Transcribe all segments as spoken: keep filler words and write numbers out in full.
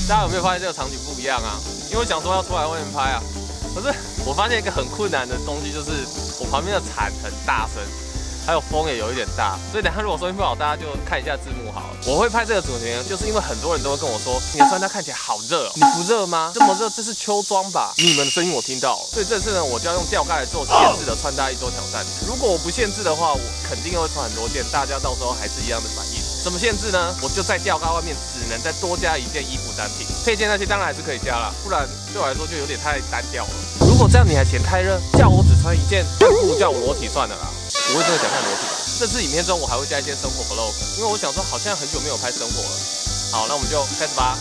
大家有没有发现这个场景不一样啊？因为我想说要出来外面拍啊，可是我发现一个很困难的东西，就是我旁边的铲很大声，还有风也有一点大，所以等下如果收音不好，大家就看一下字幕好了。我会拍这个主题呢，就是因为很多人都会跟我说，你的穿搭看起来好热、哦，你不热吗？这么热，这是秋装吧？你们的声音我听到了，所以这次呢，我就要用吊嘎来做限制的穿搭一周挑战。如果我不限制的话，我肯定会穿很多件，大家到时候还是一样的反应。怎么限制呢？我就在吊嘎外面只能再多加一件衣服单品，配件那些当然还是可以加啦，不然对我来说就有点太单调了。如果这样你还嫌太热，叫我只穿一件，那不如叫我裸体算了啦。我会真的想看裸体吧。这次影片中我还会加一些生活 vlog， 因为我想说好像很久没有拍生活了。好，那我们就开始吧。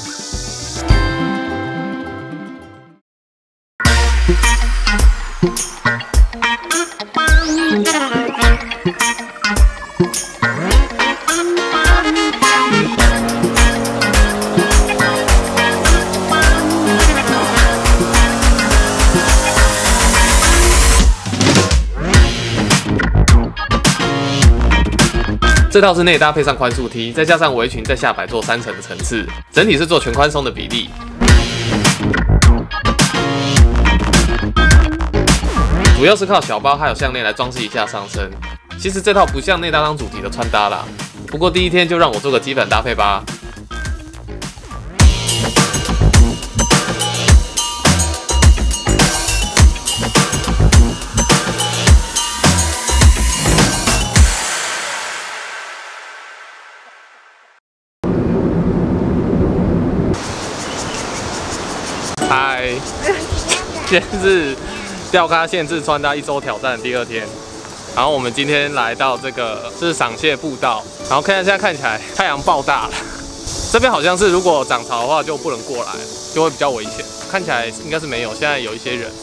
这套是内搭配上宽束 T， 再加上围裙，在下摆做三层的层次，整体是做全宽松的比例。主要是靠小包还有项链来装饰一下上身。其实这套不像内搭当主题的穿搭啦，不过第一天就让我做个基本搭配吧。嗨，今天是吊嘎限制穿搭一周挑战的第二天，然后我们今天来到这个是赏蟹步道，然后看现在看起来太阳爆大了，这边好像是如果涨潮的话就不能过来，就会比较危险。看起来应该是没有，现在有一些人。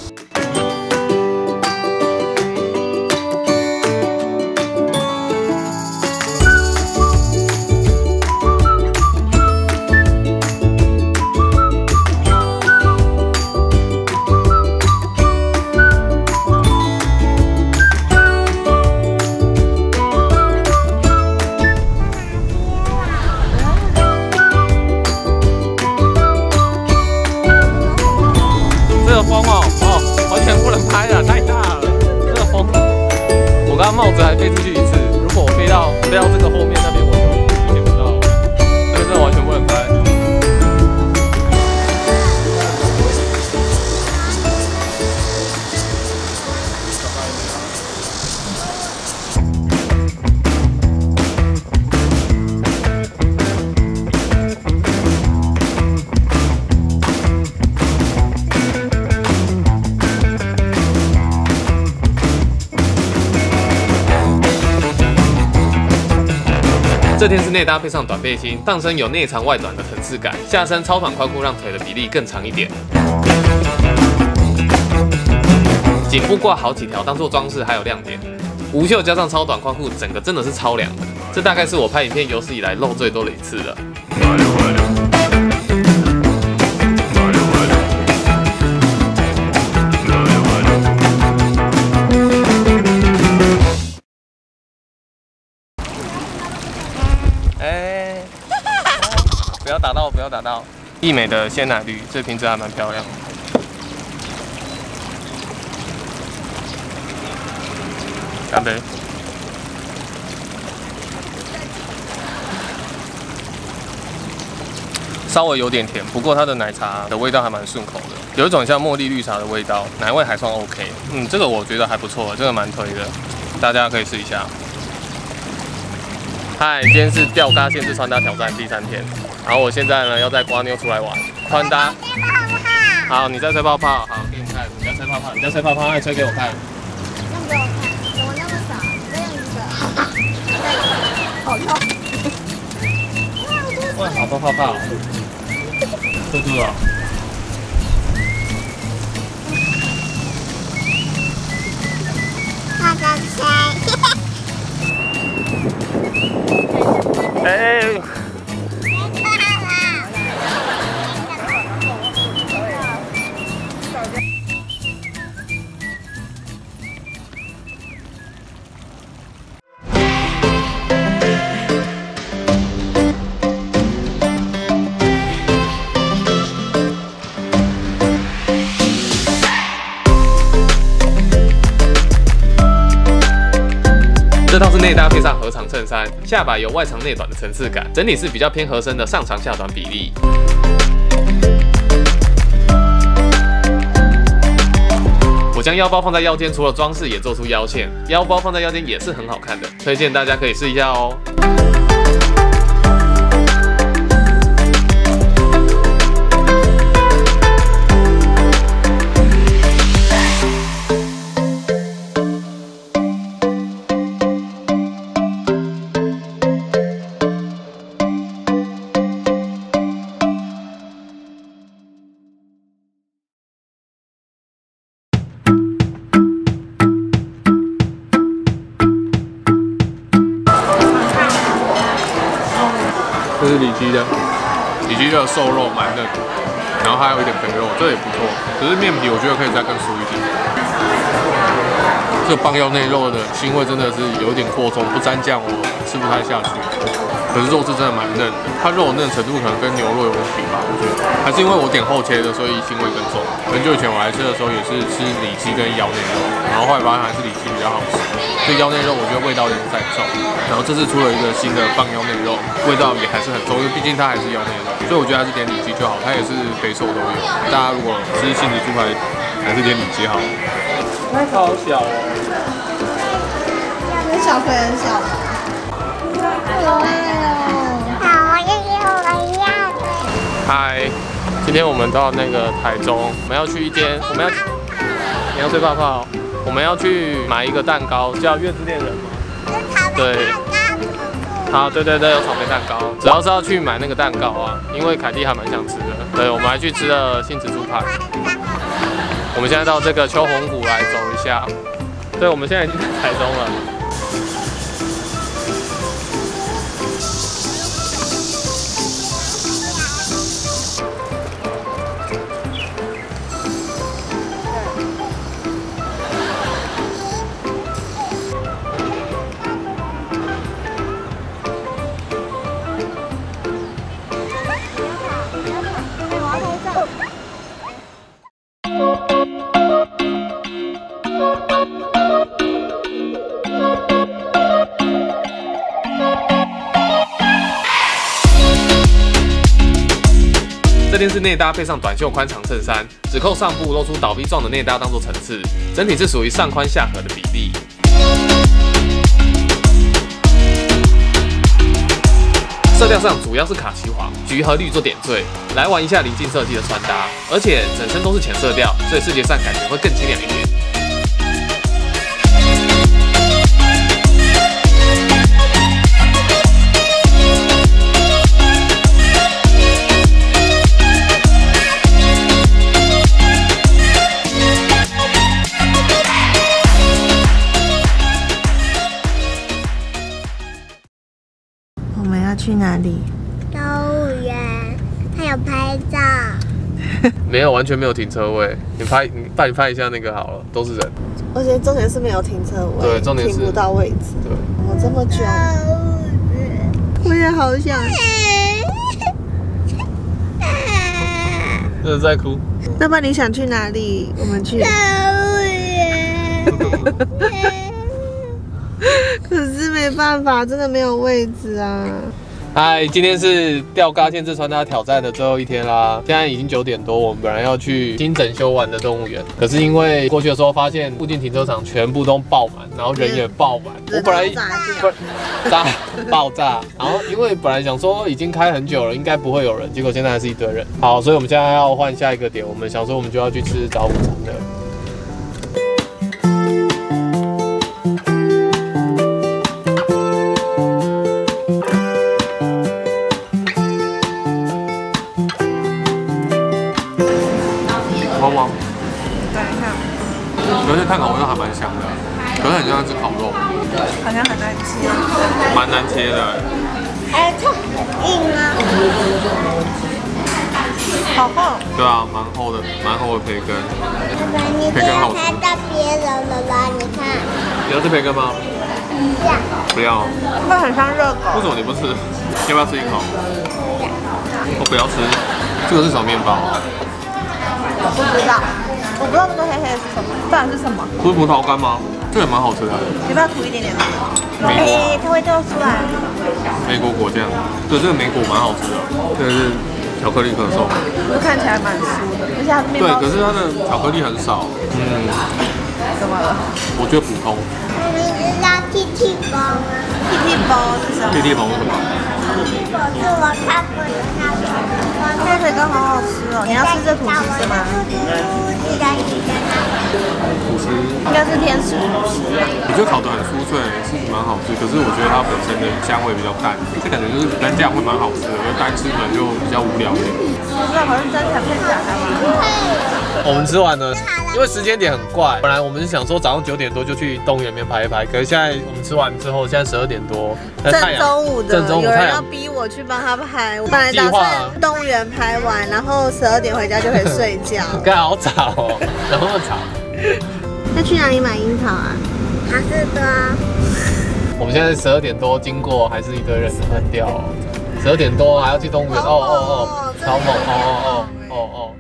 这个风哦哦，完全不能拍了，太大了。这个风，我刚刚帽子还飞出去一次，如果我飞到飞到这个后面那边，我就捡不到了。这个真的完全不能拍。这天是内搭配上短背心，上身有内长外短的层次感，下身超短宽裤让腿的比例更长一点。颈部挂好几条当做装饰，还有亮点。无袖加上超短宽裤，整个真的是超凉的。这大概是我拍影片有史以来露最多的一次了。哎，不要打到，不要打到。益美的鲜奶绿，这瓶子还蛮漂亮的。干杯！稍微有点甜，不过它的奶茶的味道还蛮顺口的，有一种像茉莉绿茶的味道，奶味还算 OK。嗯，这个我觉得还不错，这个蛮推的，大家可以试一下。嗨，今天是吊嘎限制穿搭挑战第三天，然后我现在呢要带瓜妞出来玩穿搭。好，你在吹泡泡，好，给你们看，你在吹泡泡，你在吹泡泡，那你吹给我看。 弄给我看，怎么那么少？这样子的，好痛！ 哇，好多泡泡，嘟嘟哦。 泡泡吹。 哎。 内搭配上合长衬衫，下摆有外长内短的层次感，整体是比较偏合身的上长下短比例。我将腰包放在腰间，除了装饰也做出腰线，腰包放在腰间也是很好看的，推荐大家可以试一下哦。 这是里脊的，里脊的瘦肉蛮嫩的，然后还有一点肥肉，这也不错。可是面皮我觉得可以再更酥一点。这个棒腰内肉的腥味真的是有点过重，不沾酱我吃不太下去。可是肉是真的蛮嫩的，它肉的嫩程度可能跟牛肉有点比吧，我觉得。还是因为我点后切的，所以腥味更重。很久以前我来吃的时候也是吃里脊跟腰内肉，然后后来发现还是里脊比较好吃。所以腰内肉我觉得味道有点太重，然后这次出了一个新的棒腰内肉，味道也还是很重，因为毕竟它还是腰内肉，所以我觉得还是点里脊就好，它也是肥瘦都有。大家如果吃杏子猪排，还是点里脊好。 它好小哦， 跟小朋友很小吗？好可爱哦！好，要给我一样的。 嗨，今天我们到那个台中，我们要去一间，我们要你要吹泡泡，我们要去买一个蛋糕，叫月之恋人吗？对。好，对对对，有草莓蛋糕，主要是要去买那个蛋糕啊，因为凯蒂还蛮想吃的。对，我们还去吃了杏子猪排。我们现在到这个秋红谷来走一下。对，我们现在已经在台中了。这件是内搭配上短袖宽长衬衫，只扣上部露出倒 V 状的内搭当做层次，整体是属于上宽下合的比例。色调上主要是卡其黄、橘和绿做点缀，来玩一下临近设计的穿搭，而且整身都是浅色调，所以视觉上感觉会更清凉一点。 我们要去哪里？ 动物园，还有拍照。 没有，完全没有停车位。你拍，你帮你拍一下那个好了，都是人。 而且重点是没有停车位， 对，重点是停不到位置。 对， 我这么久，我也好想去。 真的在哭。 那么你想去哪里？我们去。 动物园。 可是没办法，真的没有位置啊。 嗨，今天是吊嘎限制穿搭挑战的最后一天啦！现在已经九点多，我们本来要去新整修完的动物园，可是因为过去的时候发现附近停车场全部都爆满，然后人也爆满，我本来不炸爆炸，然后因为本来想说已经开很久了，应该不会有人，结果现在还是一堆人。好，所以我们现在要换下一个点，我们想说我们就要去吃早午餐了。汪汪， 等一下， 有些碳烤味道还蛮香的，可是很像在吃烤肉， 好像很难吃， 蛮难切的。 哎，这硬啊！ 好厚。 对啊，蛮厚的，蛮厚的培根。 爸爸，你不要拍到别人了啦！你看。 你要吃培根吗？ 不要。 不要。 会很像热狗。 为什么你不吃？要不要吃一口？我不要吃。这个是什么面包啊？ 我不知道，我不知道那个黑黑的是什么，不然是什么？ 不是葡萄干吗？这个也蛮好吃的。 要不要涂一点点？ 莓果， 哎，它会掉出来。 莓果果酱，对，这个莓果蛮好吃的，这个是巧克力可颂， 就看起来蛮酥的，而且它面对， 包可是它的巧克力很少，嗯， 怎么了？ 我觉得普通。 你知道 T T 包吗 ？T T 包是什么 T T 包是什么？ ？T T 包是我看过的那个。 这个刚好好吃哦，你要吃这吐司是吗？ 记得记得那个。 吐司应该是天使吐司。 我觉得烤得很酥脆，是蛮好吃。可是我觉得它本身的香味比较淡，这感觉就是单价会蛮好吃的，而单吃可能就比较无聊一点。 不知道好像真才配假的吗？ 我们吃完了，因为时间点很怪，本来我们是想说早上九点多就去动物园里面拍一拍，可是现在我们吃完之后，现在十二点多， 正中午的， 正中午有人太阳要逼我去帮他拍。我本来打算动物园拍完，然后十二点回家就可以睡觉。 刚好早哦，怎么那么早？ 要去哪里买樱桃啊？ 好吃的。 我们现在十二点多经过，还是一堆人很屌哦。十二点多还要去动物园，哦哦哦，超猛，哦哦哦哦哦。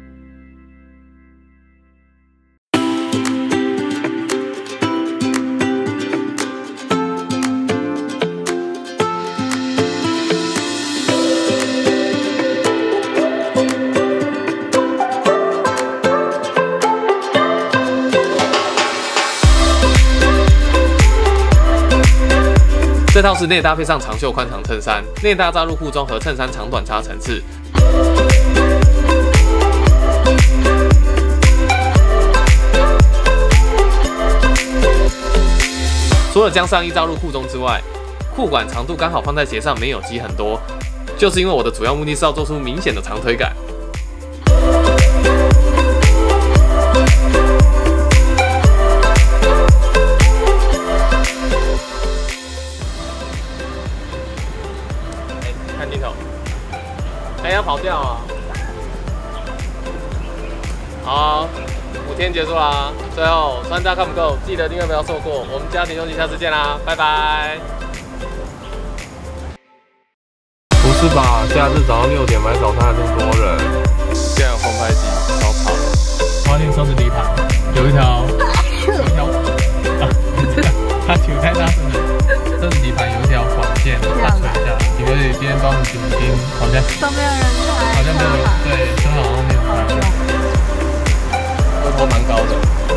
这套是内搭配上长袖宽长衬衫，内搭扎入裤中和衬衫长短差层次。除了将上衣扎入裤中之外，裤管长度刚好放在鞋上，没有积很多，就是因为我的主要目的是要做出明显的长腿感。看镜头，哎，要跑掉啊！好，五天结束啦。最后，穿搭看不够，记得订阅不要错过。我们家庭休息，下次见啦，拜拜。不是吧？假日早上六点买早餐还这么多人？现在有空拍机，超吵的。花店车子底盘有一条，有一条，啊，它球太大声了。车子底盘有一条管线插水下，你可以今天帮我警盯，好像都没有人开， 好像没有人，对，车好像没有开，额头蛮高的。